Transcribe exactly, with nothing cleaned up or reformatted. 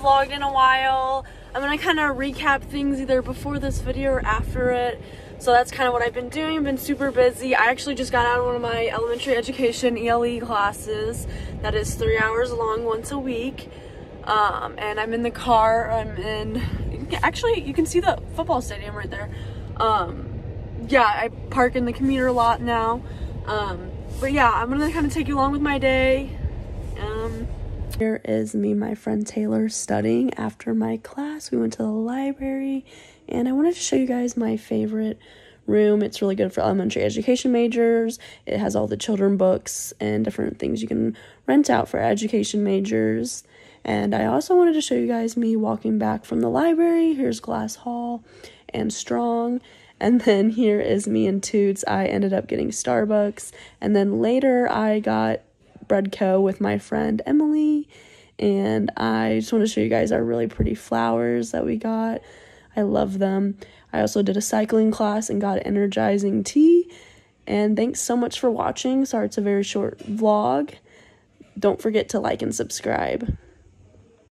vlogged in a while. I'm gonna kind of recap things either before this video or after it. So that's kind of what I've been doing. I've been super busy. I actually just got out of one of my elementary education E L E classes that is three hours long once a week. Um, and I'm in the car. I'm in, actually, you can see the football stadium right there. Um, yeah, I park in the commuter lot now. Um, but yeah, I'm gonna kind of take you along with my day. Um, Here is me, my friend Taylor, studying after my class. We went to the library, and I wanted to show you guys my favorite room. It's really good for elementary education majors. It has all the children books and different things you can rent out for education majors. And I also wanted to show you guys me walking back from the library. Here's Glass Hall and Strong. And then here is me and Toots. I ended up getting Starbucks. And then later I got Bread Co. with my friend Emily. And I just want to show you guys our really pretty flowers that we got. I love them. I also did a cycling class and got energizing tea. And thanks so much for watching. Sorry it's a very short vlog. Don't forget to like and subscribe.